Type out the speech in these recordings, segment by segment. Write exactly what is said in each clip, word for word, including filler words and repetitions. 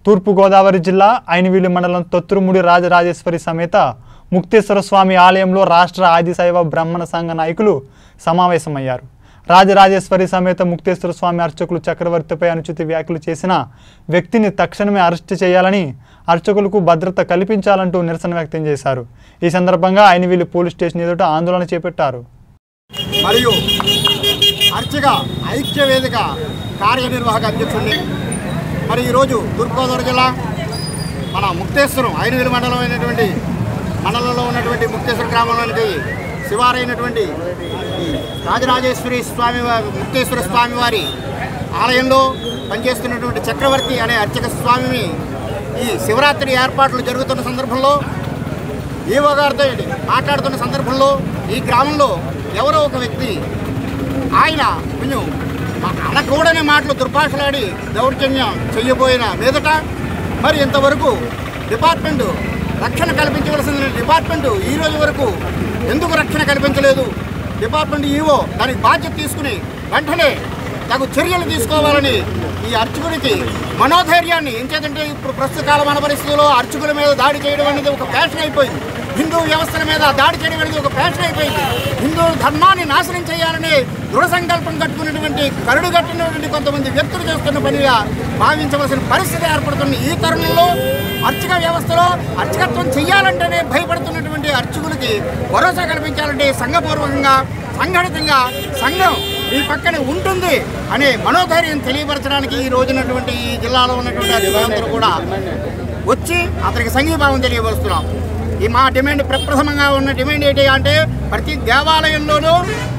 తూర్పు గోదావరి జిల్లా ఐనవీలు మండలం తొత్తురుముడి రాజరాజేశ్వరి సమేత ముక్తేశ్వర స్వామి ఆలయంలో రాష్ట్ర ఆదిశైవ బ్రాహ్మణ సంఘ నాయకులు సమావేశమయ్యారు. రాజరాజేశ్వరి సమేత ముక్తేశ్వర స్వామి అర్చకులు చక్రవర్తిపై అనుచిత వ్యాఖ్యలు చేసిన వ్యక్తిని తక్షణమే అరెస్ట్ చేయాలని, అర్చకులకు భద్రత కల్పించాలంటూ నిరసన వ్యక్తం చేశారు. ఈ సందర్భంగా ఐనవీలు పోలీస్ స్టేషన్ ఎదుట ఆందోళన చేపట్టారు. మరియు అర్చక ఐక్య వేదిక కార్యనిర్వాహక అధ్యక్షుడిని మరి ఈరోజు తూర్పుగోదావరి జిల్లా మన ముక్తేశ్వరం ఐనవీలు మండలం అయినటువంటి మండలంలో ఉన్నటువంటి ముక్తేశ్వర గ్రామంలోనికి శివారైనటువంటి రాజరాజేశ్వరి స్వామి ముక్తేశ్వర స్వామి వారి ఆలయంలో పనిచేస్తున్నటువంటి చక్రవర్తి అనే అర్చక స్వామిని ఈ శివరాత్రి ఏర్పాట్లు జరుగుతున్న సందర్భంలో ఈవో గారితో మాట్లాడుతున్న సందర్భంలో ఈ గ్రామంలో ఎవరో ఒక వ్యక్తి ఆయన కొంచెం అనకూడని మాటలు దుర్భాషలాడి దౌర్జన్యం చెయ్యబోయిన మీదట మరి ఇంతవరకు డిపార్ట్మెంటు రక్షణ కల్పించవలసిన డిపార్ట్మెంటు ఈ రోజు వరకు ఎందుకు రక్షణ కల్పించలేదు? డిపార్ట్మెంట్ ఈవో దానికి బాధ్యత తీసుకుని వెంటనే తగు చర్యలు తీసుకోవాలని ఈ అర్చకుడికి మనోధైర్యాన్ని ఎంచేదంటే ఇప్పుడు ప్రస్తుత కాలమాన పరిస్థితుల్లో అర్చకుల మీద దాడి చేయడం అనేది ఒక ఫ్యాషన్ అయిపోయింది. హిందూ వ్యవస్థల మీద దాడి చేయడం అనేది ఒక ఫ్యాషన్ అయిపోయింది. హిందూ ధర్మాన్ని నాశనం చేయాలని దృఢ సంకల్పం కట్టుకున్నటువంటి కరుడు కట్టినటువంటి కొంతమంది వ్యక్తులు చేస్తున్న పనిగా భావించవలసిన పరిస్థితి ఏర్పడుతుంది. ఈ తరుణంలో అర్చక వ్యవస్థలో అర్చకత్వం చేయాలంటేనే భయపడుతున్నటువంటి అర్చకులకి భరోసా కల్పించాలంటే సంఘపూర్వకంగా సంఘటితంగా సంఘం ఈ పక్కనే ఉంటుంది అనే మనోధైర్యం తెలియపరచడానికి ఈ రోజునటువంటి ఈ జిల్లాలో ఉన్నటువంటి అధికారులందరూ కూడా వచ్చి అతనికి సంఘీభావం తెలియపరుస్తున్నాం. ఈ మా డిమాండ్ ప్రప్రథమంగా ఉన్న డిమాండ్ ఏంటి అంటే ప్రతి దేవాలయంలోనూ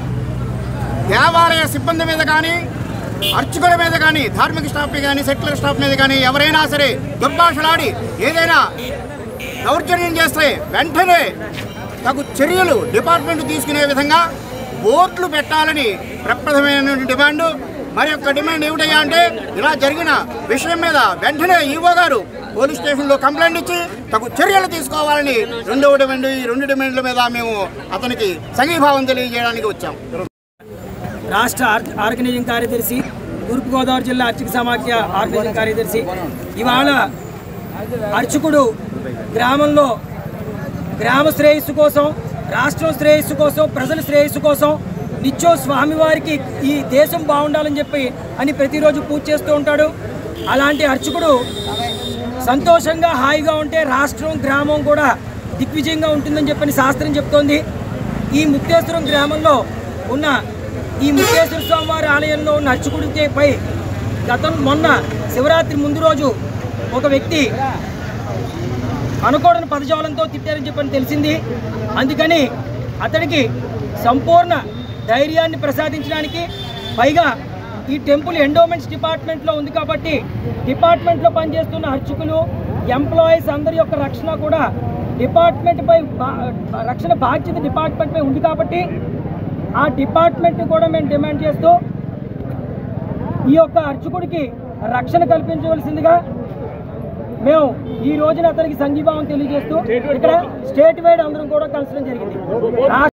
దేవాలయ సిబ్బంది మీద కానీ అర్చకుల మీద కానీ ధార్మిక స్టాఫ్ కానీ సెక్యులర్ స్టాఫ్ మీద కానీ ఎవరైనా సరే దుర్భాషలాడి ఏదైనా దౌర్జన్యం చేస్తే వెంటనే తగు చర్యలు డిపార్ట్మెంట్ తీసుకునే విధంగా బోర్డులు పెట్టాలని ప్రప్రథమైన డిమాండ్. మరి యొక్క డిమాండ్ ఏమిటయ్యా అంటే ఇలా జరిగిన విషయం మీద వెంటనే ఈవో గారు పోలీస్ స్టేషన్లో కంప్లైంట్ ఇచ్చి తగు చర్యలు తీసుకోవాలని రెండవ డిమాండ్. ఈ రెండు డిమాండ్ల మీద మేము అతనికి సంఘీభావం తెలియజేయడానికి వచ్చాం. రాష్ట్ర ఆర్గనైజింగ్ కార్యదర్శి, తూర్పుగోదావరి జిల్లా అర్చక సమాఖ్య ఆర్గనైజింగ్ కార్యదర్శి. ఇవాళ అర్చకుడు గ్రామంలో గ్రామ శ్రేయస్సు కోసం, రాష్ట్రం శ్రేయస్సు కోసం, ప్రజల శ్రేయస్సు కోసం నిత్యం స్వామివారికి ఈ దేశం బాగుండాలని చెప్పి అని ప్రతిరోజు పూజ చేస్తూ ఉంటాడు. అలాంటి అర్చకుడు సంతోషంగా హాయిగా ఉంటే రాష్ట్రం గ్రామం కూడా దిగ్విజయంగా ఉంటుందని చెప్పని శాస్త్రం చెప్తోంది. ఈ ముక్తేశ్వరం గ్రామంలో ఉన్న ఈ ముక్తేశ్వర స్వామివారి ఆలయంలో ఉన్న అర్చకుడిపై గతం మొన్న శివరాత్రి ముందు రోజు ఒక వ్యక్తి అనుకోడని పదజాలంతో తిట్టారని చెప్పని తెలిసింది. అందుకని అతడికి సంపూర్ణ ధైర్యాన్ని ప్రసాదించడానికి, పైగా ఈ టెంపుల్ ఎండోమెంట్స్ డిపార్ట్మెంట్లో ఉంది కాబట్టి డిపార్ట్మెంట్లో పనిచేస్తున్న అర్చకులు, ఎంప్లాయీస్ అందరి యొక్క రక్షణ కూడా డిపార్ట్మెంట్పై రక్షణ బాధ్యత డిపార్ట్మెంట్పై ఉంది కాబట్టి ఆ డిపార్ట్మెంట్ని కూడా మేము డిమాండ్ చేస్తూ ఈ యొక్క అర్చకుడికి రక్షణ కల్పించవలసిందిగా మేము ఈ రోజున అతనికి సంఘీభావం తెలియజేస్తూ ఇక్కడ స్టేట్ వైడ్ అందరం కూడా కలసడం జరిగింది.